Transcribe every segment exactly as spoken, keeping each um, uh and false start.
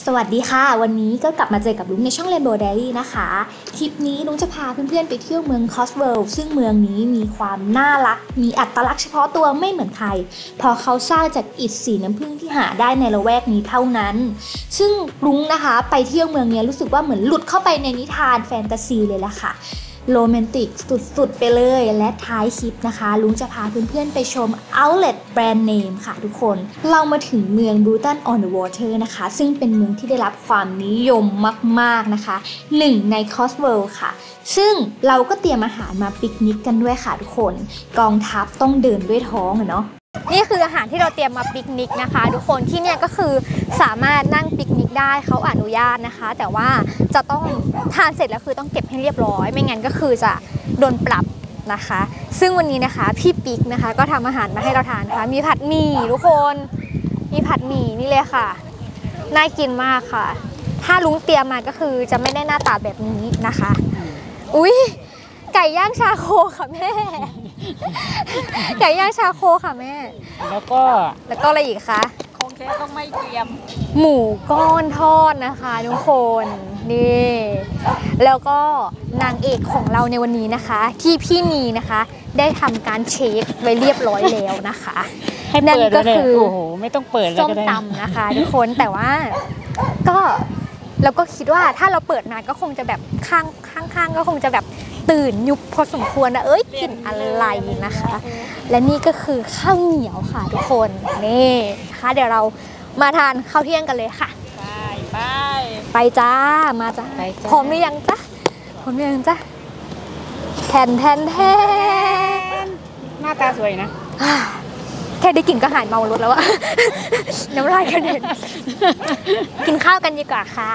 สวัสดีค่ะวันนี้ก็กลับมาเจอกับลุงในช่อง Rainbow Diary นะคะคลิปนี้ลุงจะพาเพื่อนๆไปเที่ยวเมือง Cotswold ซึ่งเมืองนี้มีความน่ารักมีอัตลักษณ์เฉพาะตัวไม่เหมือนใครเพราะเขาสร้างจากอิฐสีน้ำผึ้งที่หาได้ในละแวกนี้เท่านั้นซึ่งลุงนะคะไปเที่ยวเมืองนี้รู้สึกว่าเหมือนหลุดเข้าไปในนิทานแฟนตาซีเลยล่ะค่ะโรแมนติกสุดๆไปเลยและท้ายคลิปนะคะลุงจะพาเพื่อนๆไปชม Outlet Brand Name ค่ะทุกคนเรามาถึงเมือง Broughton on the Water นะคะซึ่งเป็นเมืองที่ได้รับความนิยมมากๆนะคะหนึ่งใน Cotswold ค่ะซึ่งเราก็เตรียมอาหารมาปิกนิกกันด้วยค่ะทุกคนกองทัพต้องเดินด้วยท้องอะเนาะนี่คืออาหารที่เราเตรียมมาปิกนิกนะคะทุกคนที่เนี่ยก็คือสามารถนั่งปิกนิกได้เขาอนุญาตนะคะแต่ว่าจะต้องทานเสร็จแล้วคือต้องเก็บให้เรียบร้อยไม่งั้นก็คือจะโดนปรับนะคะซึ่งวันนี้นะคะพี่ปิ๊กนะคะก็ทำอาหารมาให้เราทานนะคะมีผัดหมี่ทุกคนมีผัดหมี่นี่เลยค่ะน่ากินมากค่ะถ้าลุงเตรียมมาก็คือจะไม่ได้หน้าตาแบบนี้นะคะอุ๊ยไก่ย่างชาโคค่ะแม่ไก่ย่างชาโคค่ะแม่แล้วก็แล้วก็อะไรอีกคะของแท้ต้องไม่เตรียมหมูก้อนทอดนะคะทุกคนนี่แล้วก็นางเอกของเราในวันนี้นะคะที่พี่นีนะคะได้ทำการเช็คไว้เรียบร้อยแล้วนะคะนั่นก็คือโอ้โหไม่ต้องเปิดเลยส้มตำนะคะทุกคนแต่ว่าก็เราก็คิดว่าถ้าเราเปิดมาก็คงจะแบบข้างข้างๆก็คงจะแบบตื่นยุบพอสมควรนะเอ้ยกลิ่นอะไรนะคะและนี่ก็คือข้าวเหนียวค่ะทุกคนนี่นะคะเดี๋ยวเรามาทานข้าวเที่ยงกันเลยค่ะไปไปไปจ้ามาจ้าพร้อมหรือยังจ้าพร้อมหรือยังจ้าแทนแทนแทนหน้าตาสวยนะแค่ได้กลิ่นก็หายเมารถแล้วอะน้ำลายกระเด็นกินข้าวกันดีกว่าค่ะ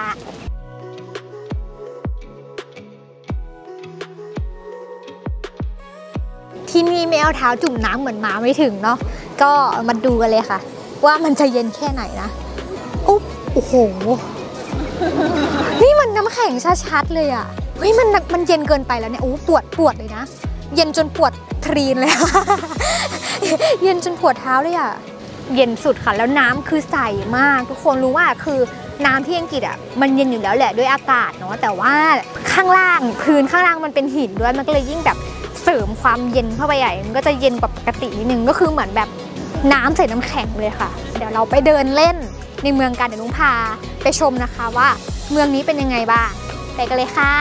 ที่นี่ไม่เอาเท้าจุ่มน้ำเหมือนหมาไม่ถึงเนาะก็มาดูกันเลยค่ะว่ามันจะเย็นแค่ไหนนะอุ๊บโอ้โหนี่มันน้ำแข็งชัดๆเลยอ่ะเฮ้ยมันมันเย็นเกินไปแล้วเนี่ยโอ้ปวดปวดเลยนะเย็นจนปวดทรีนเลยเย็นจนปวดเท้าเลยอ่ะเย็นสุดค่ะแล้วน้ำคือใสมากทุกคนรู้ว่าคือน้ำที่อังกฤษอ่ะมันเย็นอยู่แล้วแหละด้วยอากาศเนาะแต่ว่าข้างล่างพื้นข้างล่างมันเป็นหินด้วยมันก็เลยยิ่งแบบเสริมความเย็นเข้าไปใหญ่มันก็จะเย็นกว่าปกตินิดนึงก็คือเหมือนแบบน้ำใส่น้ำแข็งเลยค่ะเดี๋ยวเราไปเดินเล่นในเมืองกันเดี๋ยวลุงพาไปชมนะคะว่าเมืองนี้เป็นยังไงบ้างไปกันเลยค่ะ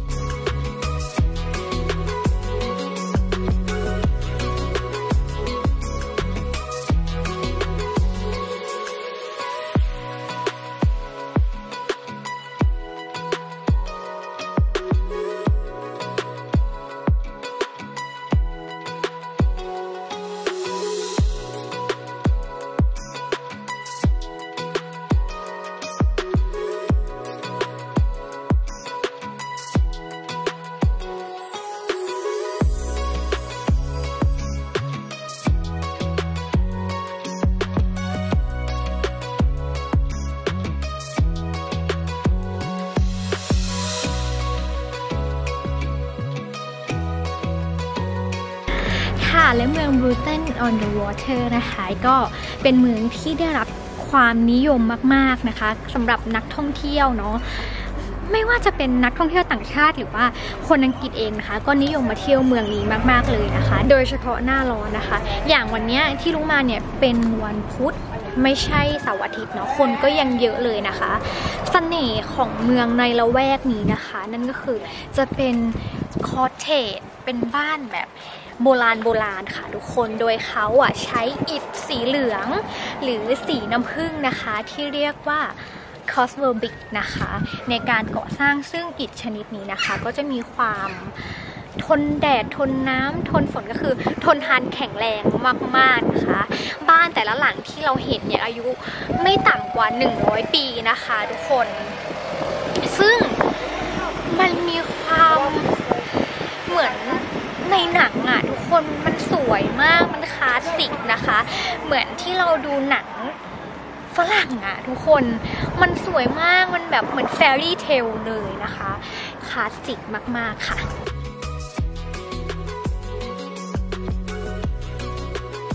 และเมือง Broughton on the Water นะคะก็เป็นเมืองที่ได้รับความนิยมมากๆนะคะสำหรับนักท่องเที่ยวเนาะไม่ว่าจะเป็นนักท่องเที่ยวต่างชาติหรือว่าคนอังกฤษเองนะคะก็นิยมมาเที่ยวเมืองนี้มากๆเลยนะคะโดยเฉพาะหน้าร้อนนะคะอย่างวันนี้ที่ลุงมาเนี่ยเป็นวันพุธไม่ใช่เสาร์อาทิตย์เนาะคนก็ยังเยอะเลยนะคะเสน่ห์ของเมืองในละแวกนี้นะคะนั่นก็คือจะเป็นคอเทจเป็นบ้านแบบโบราณโบราณค่ะทุกคนโดยเขาอ่ะใช้อิฐสีเหลืองหรือสีน้ำผึ้งนะคะที่เรียกว่า Cotswold Brick นะคะในการก่อสร้างซึ่งอิฐชนิดนี้นะคะก็จะมีความทนแดดทนน้ำทนฝนก็คือทนทานแข็งแรงมากๆนะคะบ้านแต่ละหลังที่เราเห็นเนี่ยอายุไม่ต่ำกว่าหนึ่งร้อยปีนะคะทุกคนซึ่งมันมีความเหมือนในหนังอ่ะทุกคนมันสวยมากมันคลาสสิกนะคะเหมือนที่เราดูหนังฝรั่งอ่ะทุกคนมันสวยมากมันแบบเหมือนแฟรี่เทลเลยนะคะคลาสสิกมากๆค่ะ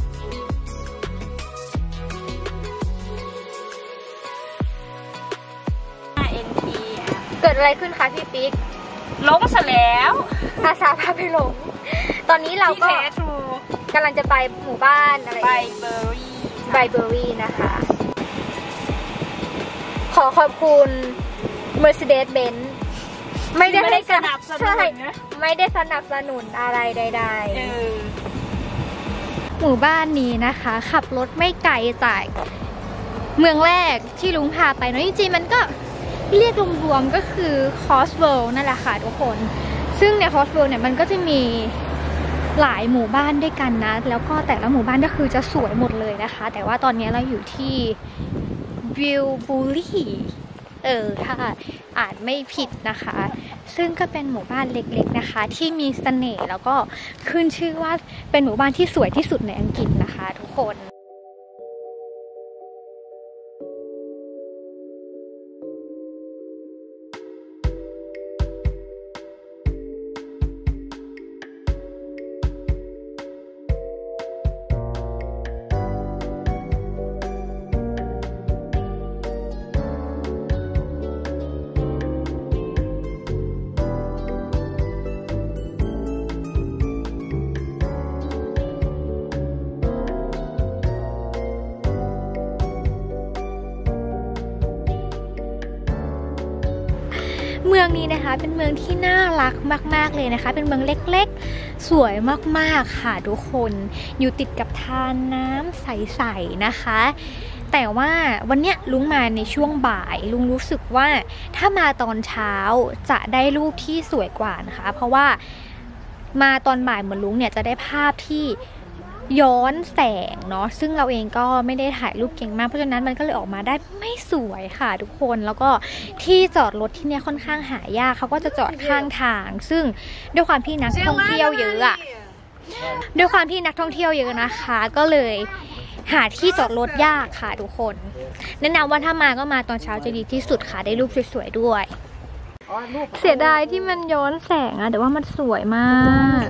เเกิดอะไรขึ้นคะพี่ปิ๊กล้มซะแล้วอาสาพาไปหลงตอนนี้เราก็กำลังจะไปหมู่บ้านอะไรไบเบอรี่ไบเบอรี่นะคะขอขอบคุณ Mercedes-Benz ไม่ได้ให้สนับสนุนไม่ได้สนับสนุนอะไรใดๆหมู่บ้านนี้นะคะขับรถไม่ไกลจากเมืองแรกที่ลุงพาไปเนาะจริงๆมันก็เรียกรวมๆก็คือ Crossroads นั่นแหละค่ะทุกคนซึ่งใน Crossroads เนี่ยมันก็จะมีหลายหมู่บ้านด้วยกันนะแล้วก็แต่ละหมู่บ้านก็คือจะสวยหมดเลยนะคะแต่ว่าตอนนี้เราอยู่ที่วิลบูรี่เออถ้าอ่านไม่ผิดนะคะซึ่งก็เป็นหมู่บ้านเล็กๆนะคะที่มีเสน่ห์แล้วก็ขึ้นชื่อว่าเป็นหมู่บ้านที่สวยที่สุดในอังกฤษนะคะทุกคนเมืองนี้นะคะเป็นเมืองที่น่ารักมากๆเลยนะคะเป็นเมืองเล็กๆสวยมากๆค่ะทุกคนอยู่ติดกับทานน้ำใสๆนะคะแต่ว่าวันเนี้ยลุงมาในช่วงบ่ายลุงรู้สึกว่าถ้ามาตอนเช้าจะได้รูปที่สวยกว่านะคะเพราะว่ามาตอนบ่ายเหมือนลุงเนี่ยจะได้ภาพที่ย้อนแสงเนาะซึ่งเราเองก็ไม่ได้ถ่ายรูปเก่งมากเพราะฉะนั้นมันก็เลยออกมาได้ไม่สวยค่ะทุกคนแล้วก็ที่จอดรถที่เนี่ยค่อนข้างหายากเขาก็จะจอดข้างทางซึ่งด้วยความที่นักท่องเที่ยวเยอะอะด้วยความที่นักท่องเที่ยวเยอะนะคะก็เลยหาที่จอดรถยากค่ะทุกคนแนะนำว่าถ้ามาก็มาตอนเช้าจะดีที่สุดค่ะได้รูปสวยๆด้วยเสียดายที่มันย้อนแสงอะแต่ว่ามันสวยมาก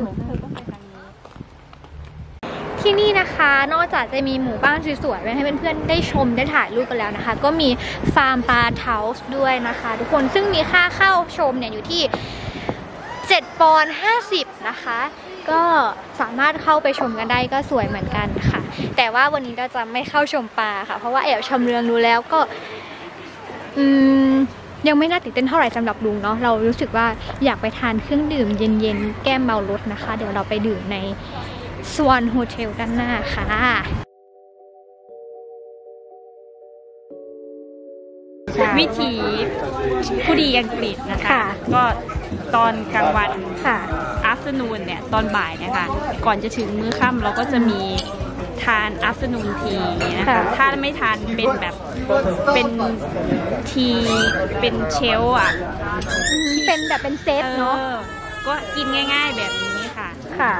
ที่นี่นะคะนอกจากจะมีหมู่บ้านสวยๆไว้ให้เพื่อนๆได้ชมได้ถ่ายรูปกันแล้วนะคะก็มีฟาร์มปลาเทาส์ด้วยนะคะทุกคนซึ่งมีค่าเข้าชมเนี่ยอยู่ที่เจ็ดปอนด์ห้าสิบนะคะก็สามารถเข้าไปชมกันได้ก็สวยเหมือนกันค่ะแต่ว่าวันนี้เราจะไม่เข้าชมปลาค่ะเพราะว่าแอบชมเรืองดูแล้วก็อืมยังไม่น่าตื่นเต้นเท่าไหร่สำหรับลุงเนาะเรารู้สึกว่าอยากไปทานเครื่องดื่มเย็นๆแก้มเมารถนะคะเดี๋ยวเราไปดื่มในสวอนโฮเทลด้านหน้าค่ะวิถีผู้ดีอังกฤษนะคะก็ตอนกลางวันค่ะ afternoon เนี่ยตอนบ่ายนะคะก่อนจะถึงมื้อค่ำเราก็จะมีทาน afternoon tea นะคะถ้าไม่ทานเป็นแบบเป็นทีเป็นเชลอ่ะเป็นแบบเป็นเซตเนาะก็กินง่ายๆแบบนี้ค่ะค่ะ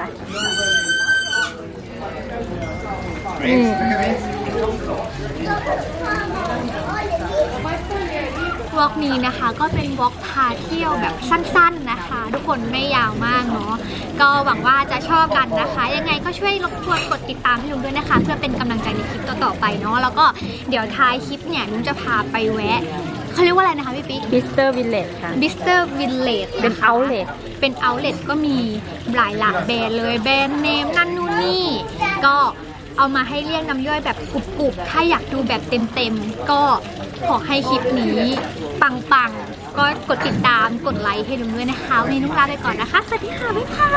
วอล์กนี้นะคะก็เป็นวอล์กพาเที่ยวแบบสั้นๆนะคะทุกคนไม่ยาวมากเนาะก็หวังว่าจะชอบกันนะคะยังไงก็ช่วยรบกวนกดติดตามให้ลุงด้วยนะคะเพื่อเป็นกำลังใจในคลิปต่อๆไปเนาะแล้วก็เดี๋ยวท้ายคลิปเนี่ยลุงจะพาไปแวะเขาเรียกว่าอะไรนะคะพี่ปิ๊ก Bister Village ค่ะ Bister Village เป็น outlet เป็น outlet ก็มีหลายหลากแบรนด์เลยแบรนด์เนมนั่นนู่นนี่ก็เอามาให้เรียกน้ำย่อยแบบกรุบๆถ้าอยากดูแบบเต็มๆก็ขอให้คลิปนี้ปังๆก็กดติดตามกดไลค์ให้ลุงด้วยนะคะวันนี้ลุงลาไปก่อนนะคะสวัสดีค่ะบ๊ายบาย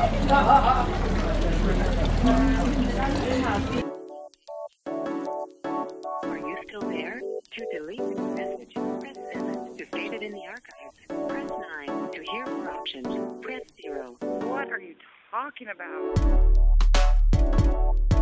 Are you still there? To delete this message, press seven. To save it in the archives, press nine. To hear more options, press zero. What are you talking about?